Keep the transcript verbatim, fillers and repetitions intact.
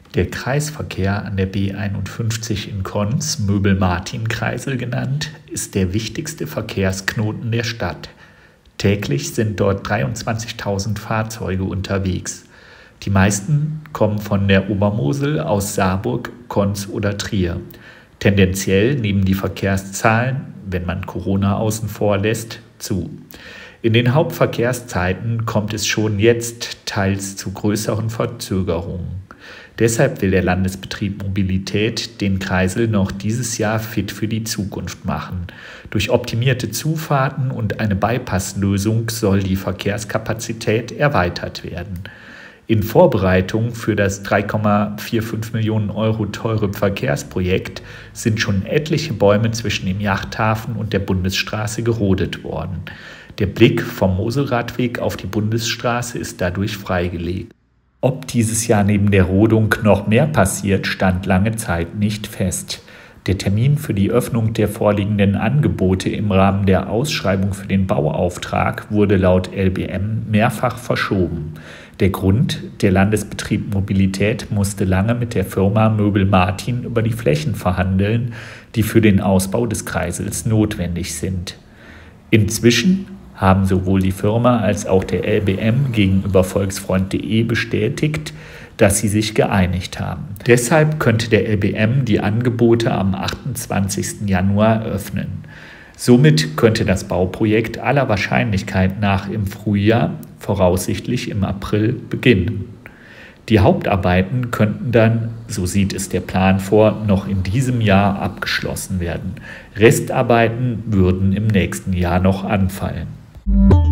Der Kreisverkehr an der B einundfünfzig in Konz, Möbel-Martin-Kreisel genannt, ist der wichtigste Verkehrsknoten der Stadt. Täglich sind dort dreiundzwanzigtausend Fahrzeuge unterwegs. Die meisten kommen von der Obermosel, aus Saarburg, Konz oder Trier. Tendenziell nehmen die Verkehrszahlen, wenn man Corona außen vor lässt, zu. In den Hauptverkehrszeiten kommt es schon jetzt teils zu größeren Verzögerungen. Deshalb will der Landesbetrieb Mobilität den Kreisel noch dieses Jahr fit für die Zukunft machen. Durch optimierte Zufahrten und eine Bypasslösung soll die Verkehrskapazität erweitert werden. In Vorbereitung für das drei Komma fünfundvierzig Millionen Euro teure Verkehrsprojekt sind schon etliche Bäume zwischen dem Yachthafen und der Bundesstraße gerodet worden. Der Blick vom Moselradweg auf die Bundesstraße ist dadurch freigelegt. Ob dieses Jahr neben der Rodung noch mehr passiert, stand lange Zeit nicht fest. Der Termin für die Öffnung der vorliegenden Angebote im Rahmen der Ausschreibung für den Bauauftrag wurde laut L B M mehrfach verschoben. Der Grund: Der Landesbetrieb Mobilität musste lange mit der Firma Möbel-Martin über die Flächen verhandeln, die für den Ausbau des Kreisels notwendig sind. Inzwischen haben sowohl die Firma als auch der L B M gegenüber volksfreund punkt de bestätigt, dass sie sich geeinigt haben. Deshalb könnte der L B M die Angebote am achtundzwanzigsten Januar öffnen. Somit könnte das Bauprojekt aller Wahrscheinlichkeit nach im Frühjahr, voraussichtlich im April, beginnen. Die Hauptarbeiten könnten dann, so sieht es der Plan vor, noch in diesem Jahr abgeschlossen werden. Restarbeiten würden im nächsten Jahr noch anfallen.